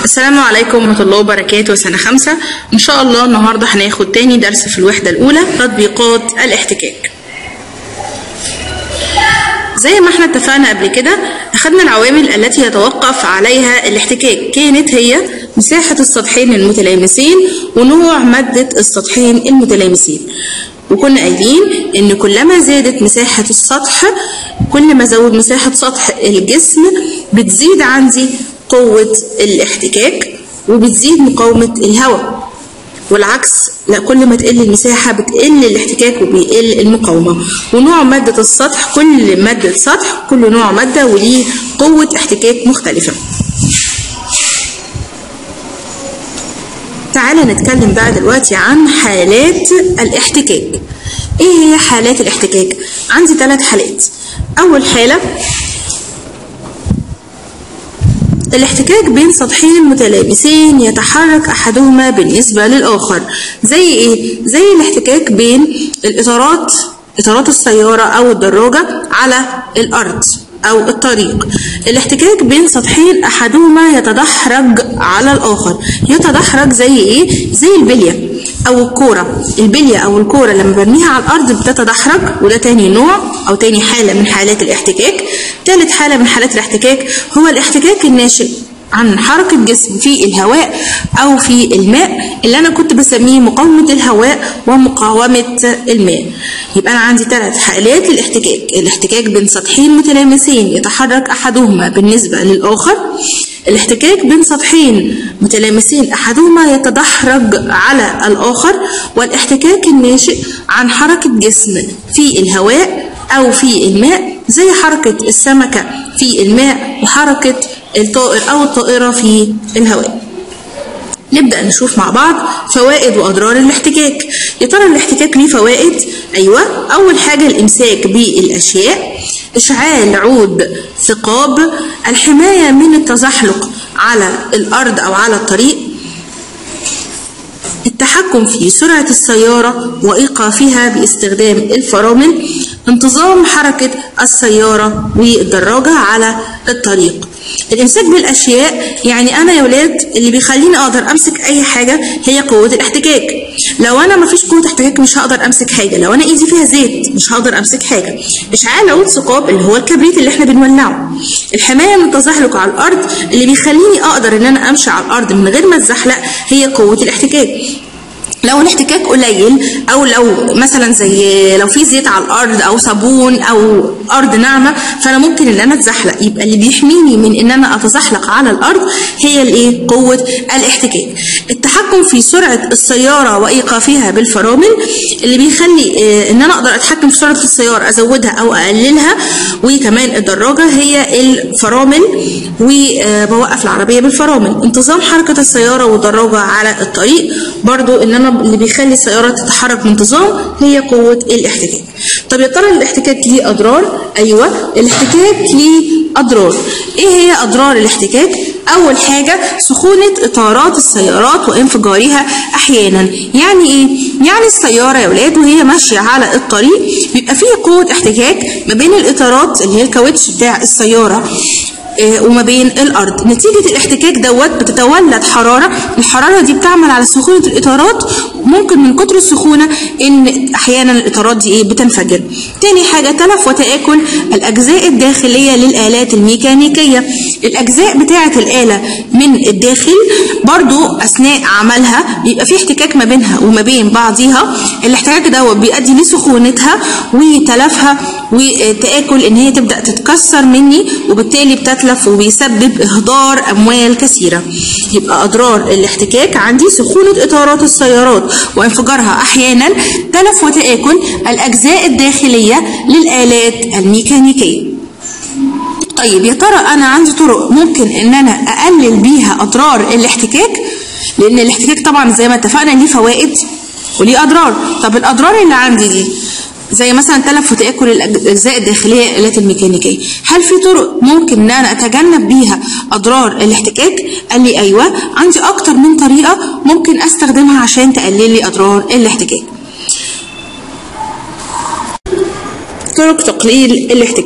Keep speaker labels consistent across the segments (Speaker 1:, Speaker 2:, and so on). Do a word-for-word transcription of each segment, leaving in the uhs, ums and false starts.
Speaker 1: السلام عليكم ورحمة الله وبركاته. سنة خمسة إن شاء الله. النهاردة هناخد تاني درس في الوحدة الأولى، تطبيقات الاحتكاك. زي ما احنا اتفقنا قبل كده، أخدنا العوامل التي يتوقف عليها الاحتكاك، كانت هي مساحة السطحين المتلامسين ونوع مادة السطحين المتلامسين. وكنا قايلين إن كلما زادت مساحة السطح، كل ما زود مساحة سطح الجسم بتزيد عندي قوة الاحتكاك وبتزيد مقاومة الهواء، والعكس لا، كل ما تقل المساحة بتقل الاحتكاك وبيقل المقاومة. ونوع مادة السطح، كل مادة سطح كل نوع مادة وليه قوة احتكاك مختلفة. تعالى نتكلم بقى دلوقتي عن حالات الاحتكاك. ايه هي حالات الاحتكاك؟ عندي ثلاث حالات. اول حالة الاحتكاك بين سطحين متلامسين يتحرك احدهما بالنسبة للآخر. زي ايه؟ زي الاحتكاك بين الاطارات، اطارات السيارة او الدراجة على الارض او الطريق. الاحتكاك بين سطحين احدهما يتدحرج على الاخر. يتدحرج زي ايه؟ زي البلية او الكورة. البلية او الكورة لما برميها على الارض بتتدحرج، وده تاني نوع او تاني حالة من حالات الاحتكاك. ثالث حالة من حالات الاحتكاك هو الاحتكاك الناشئ عن حركة جسم في الهواء أو في الماء، اللي أنا كنت بسميه مقاومة الهواء ومقاومة الماء. يبقى أنا عندي ثلاث حالات للاحتكاك: الاحتكاك بين سطحين متلامسين يتحرك أحدهما بالنسبة للآخر، الاحتكاك بين سطحين متلامسين أحدهما يتدحرج على الآخر، والاحتكاك الناشئ عن حركة جسم في الهواء أو في الماء، زي حركة السمكة في الماء وحركة الطائر أو الطائرة في الهواء. نبدأ نشوف مع بعض فوائد وأضرار الاحتكاك. يا ترى الاحتكاك ليه فوائد؟ أيوة. أول حاجة الإمساك بالأشياء، إشعال عود ثقاب، الحماية من التزحلق على الأرض أو على الطريق، التحكم في سرعة السيارة وإيقافها باستخدام الفرامل، انتظام حركة السيارة والدراجة على الطريق. الامساك بالاشياء يعني انا يا ولاد اللي بيخليني اقدر امسك اي حاجه هي قوه الاحتكاك. لو انا مفيش قوه احتكاك مش هقدر امسك حاجه. لو انا ايدي فيها زيت مش هقدر امسك حاجه. اشعال عود ثقاب اللي هو الكبريت اللي احنا بنولعه. الحمايه من التزحلق على الارض اللي بيخليني اقدر ان انا امشي على الارض من غير ما اتزحلق هي قوه الاحتكاك. لو الاحتكاك قليل او لو مثلا زي لو في زيت على الارض او صابون او ارض ناعمه فانا ممكن ان انا اتزحلق. يبقى اللي بيحميني من ان انا اتزحلق على الارض هي الايه؟ قوه الاحتكاك. التحكم في سرعه السياره وايقافها بالفرامل اللي بيخلي ان انا اقدر اتحكم في سرعه السياره، ازودها او اقللها. وكمان الدراجه هي الفرامل وبوقف العربيه بالفرامل. انتظام حركه السياره والدراجه على الطريق برضو ان انا اللي بيخلي السيارة تتحرك بانتظام هي قوة الاحتكاك. طب يا ترى الاحتكاك ليه أضرار؟ أيوة، الاحتكاك ليه أضرار. إيه هي أضرار الاحتكاك؟ أول حاجة سخونة إطارات السيارات وانفجارها أحيانا. يعني إيه؟ يعني السيارة يا ولاد وهي ماشية على الطريق بيبقى فيه قوة احتكاك ما بين الإطارات اللي هي الكاوتش بتاع السيارة وما بين الارض. نتيجه الاحتكاك دوت بتتولد حراره، الحراره دي بتعمل على سخونه الاطارات، ممكن من كتر السخونه ان احيانا الاطارات دي ايه؟ بتنفجر. تاني حاجه تلف وتآكل الاجزاء الداخليه للالات الميكانيكيه. الاجزاء بتاعه الاله من الداخل برضو اثناء عملها بيبقى في احتكاك ما بينها وما بين بعضيها. الاحتكاك دوت بيؤدي لسخونتها وتلفها وتآكل ان هي تبدا تتكسر مني، وبالتالي بتتلف وبيسبب إهدار أموال كثيرة. يبقى أضرار الاحتكاك عندي سخونة إطارات السيارات وانفجارها أحيانا، تلف وتآكل الأجزاء الداخلية للآلات الميكانيكية. طيب يا ترى أنا عندي طرق ممكن إن أنا أقلل بيها أضرار الاحتكاك؟ لأن الاحتكاك طبعا زي ما اتفقنا ليه فوائد وليه أضرار. طب الأضرار اللي عندي دي زي مثلا تلف وتآكل الأجزاء الداخلية للآلات الميكانيكية، هل في طرق ممكن إن أنا أتجنب بيها أضرار الاحتكاك؟ قال لي أيوة، عندي أكتر من طريقة ممكن أستخدمها عشان تقلل لي أضرار الاحتكاك. طرق تقليل الاحتكاك.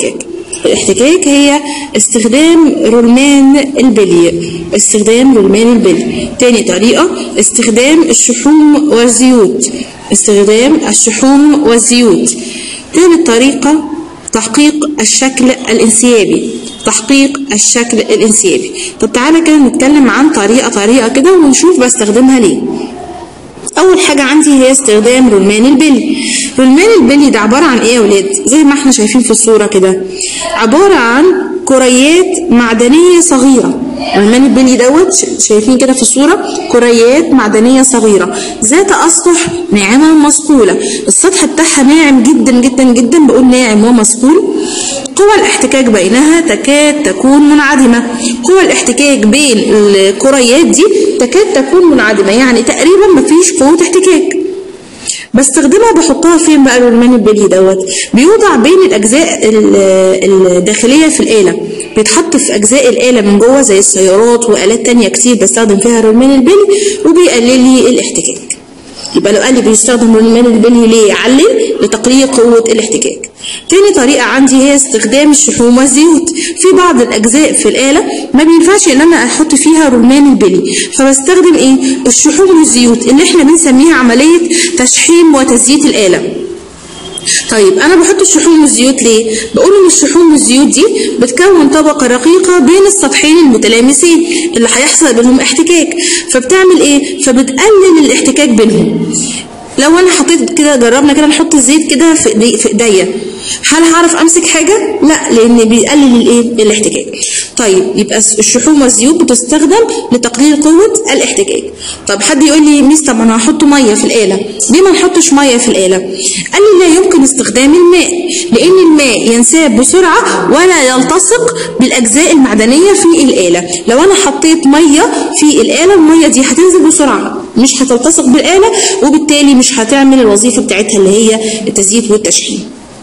Speaker 1: الاحتكاك هي استخدام رولمان البلي، استخدام رولمان البلي. تاني طريقة استخدام الشحوم والزيوت، استخدام الشحوم والزيوت. تالت طريقة تحقيق الشكل الانسيابي، تحقيق الشكل الانسيابي. طب تعالى كده نتكلم عن طريقة طريقة كده ونشوف بستخدمها ليه. أول حاجة عندي هي استخدام رولمان البلي. رولمان البلي ده عبارة عن إيه يا ولاد؟ زي ما احنا شايفين في الصورة كده، عبارة عن كريات معدنية صغيرة. رولمان البلي دوت شايفين كده في الصورة كريات معدنية صغيرة ذات أسطح ناعمة مصقولة، السطح بتاعها ناعم جدا جدا جدا، بقول ناعم ومصقول. قوى الاحتكاك بينها تكاد تكون منعدمة، قوى الاحتكاك بين الكريات دي تكاد تكون منعدمة، يعني تقريبا مفيش قوة احتكاك. بستخدمها بحطها فين بقى الرولمان البلي دوت؟ بيوضع بين الأجزاء الداخلية في الآلة، بيتحط في أجزاء الآلة من جوه زي السيارات وآلات تانية كتير بستخدم فيها الرولمان البلي وبيقلل لي الاحتكاك. يبقى لو قال لي بيستخدم رولمان البلي ليه؟ يعلل لتقليل قوة الاحتكاك. تاني طريقة عندي هي استخدام الشحوم والزيوت. في بعض الأجزاء في الآلة ما بينفعش إن أنا أحط فيها رولمان البلي، فبستخدم إيه؟ الشحوم والزيوت اللي إحنا بنسميها عملية تشحيم وتزييت الآلة. طيب أنا بحط الشحوم والزيوت ليه؟ بقول إن الشحوم والزيوت دي بتكون طبقة رقيقة بين السطحين المتلامسين اللي هيحصل بينهم احتكاك، فبتعمل إيه؟ فبتقلل الاحتكاك بينهم. لو أنا حطيت كده، جربنا كده نحط الزيت كده في إيدي في إيديا، هل هعرف امسك حاجه؟ لا، لان بيقلل الايه؟ الاحتكاك. طيب يبقى الشحوم والزيوت بتستخدم لتقليل قوه الاحتكاك. طب حد يقول لي ميس طب انا هحط ميه في الاله، ليه ما نحطش ميه في الاله؟ قال لي لا يمكن استخدام الماء، لان الماء ينساب بسرعه ولا يلتصق بالاجزاء المعدنيه في الاله. لو انا حطيت ميه في الاله، الميه دي هتنزل بسرعه مش هتلتصق بالاله، وبالتالي مش هتعمل الوظيفه بتاعتها اللي هي التزييت والتشحيم.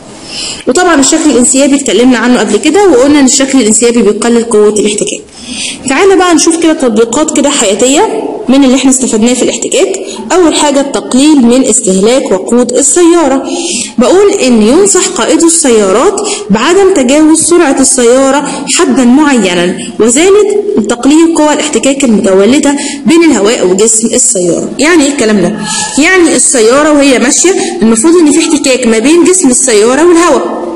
Speaker 1: وطبعا الشكل الانسيابي اتكلمنا عنه قبل كده وقلنا ان الشكل الانسيابي بيقلل قوه الاحتكاك. تعالى بقى نشوف كده تطبيقات كده حياتيه من اللي احنا استفدناه في الاحتكاك. اول حاجه التقليل من استهلاك وقود السياره. بقول ان ينصح قائدو السيارات بعدم تجاوز سرعه السياره حدا معينا، وذلك لتقليل قوى الاحتكاك المتولده بين الهواء وجسم السياره. يعني ايه الكلام ده؟ يعني السياره وهي ماشيه المفروض ان في احتكاك ما بين جسم السياره والهواء.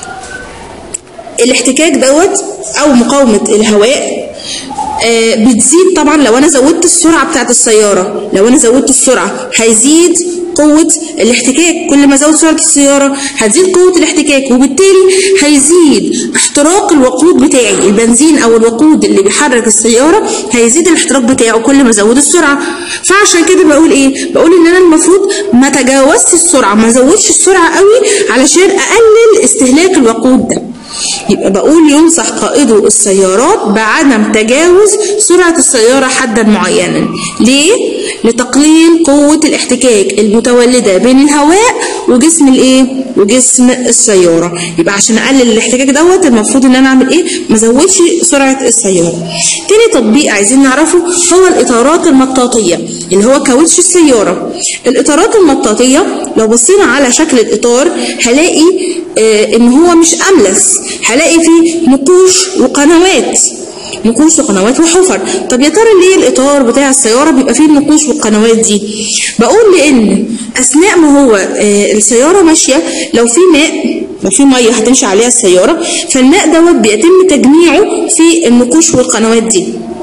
Speaker 1: الاحتكاك دوت او مقاومه الهواء آه بتزيد طبعا لو انا زودت السرعه بتاعت السياره. لو انا زودت السرعه هيزيد قوه الاحتكاك، كل ما زود سرعه السياره هتزيد قوه الاحتكاك، وبالتالي هيزيد احتراق الوقود بتاعي، البنزين او الوقود اللي بيحرك السياره هيزيد الاحتراق بتاعه كل ما ازود السرعه. فعشان كده بقول ايه؟ بقول ان انا المفروض ما تجاوزش السرعه، ما ازودش السرعه قوي علشان اقلل استهلاك الوقود ده. يبقى بقول ينصح قائدو السيارات بعدم تجاوز سرعة السيارة حدا معينا. ليه؟ لتقليل قوة الاحتكاك المتولدة بين الهواء وجسم الايه؟ وجسم السيارة. يبقى عشان اقلل الاحتكاك دوت المفروض ان انا اعمل ايه؟ ما ازودش سرعة السيارة. تاني تطبيق عايزين نعرفه هو الاطارات المطاطية اللي هو كاوتش السيارة. الاطارات المطاطية لو بصينا على شكل الاطار هلاقي آه ان هو مش املس، هلاقي فيه نقوش وقنوات، نقوش وقنوات وحفر. طب يا ترى ليه الاطار بتاع السياره بيبقى فيه النقوش والقنوات دي؟ بقول لان اثناء ما هو آه السياره ماشيه، لو في ماء، لو في ميه هتمشي عليها السياره، فالماء دوت بيتم تجميعه في النقوش والقنوات دي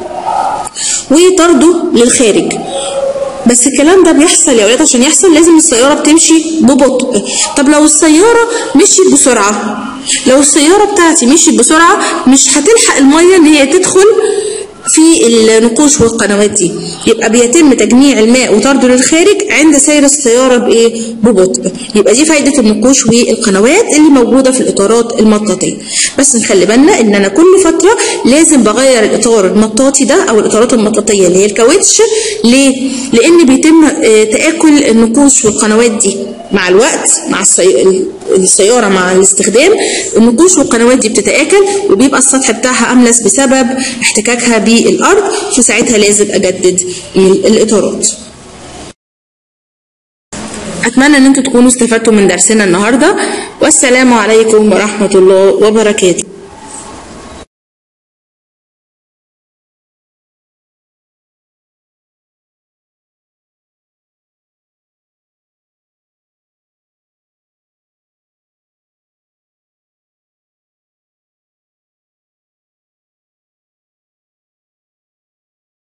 Speaker 1: وطرده للخارج. بس الكلام ده بيحصل يا ولاد، عشان يحصل لازم السياره بتمشي ببطء. طب لو السياره مشيت بسرعه، لو السياره بتاعتي مشيت بسرعه مش هتلحق الميه ان هي تدخل في النقوش والقنوات دي، يبقى بيتم تجميع الماء وطرده للخارج عند سير السياره بايه؟ ببطء. يبقى دي فايده النقوش والقنوات اللي موجوده في الاطارات المطاطيه. بس نخلي بالنا ان انا كل فتره لازم بغير الاطار المطاطي ده او الاطارات المطاطيه اللي هي الكاوتش. ليه؟ لان بيتم تاكل النقوش والقنوات دي مع الوقت، مع السياره مع الاستخدام، النقوش والقنوات دي بتتاكل وبيبقى السطح بتاعها املس بسبب احتكاكها بالارض، فساعتها لازم اجدد الاطارات. اتمنى ان انتوا تكونوا استفدتوا من درسنا النهارده. والسلام عليكم ورحمة الله وبركاته.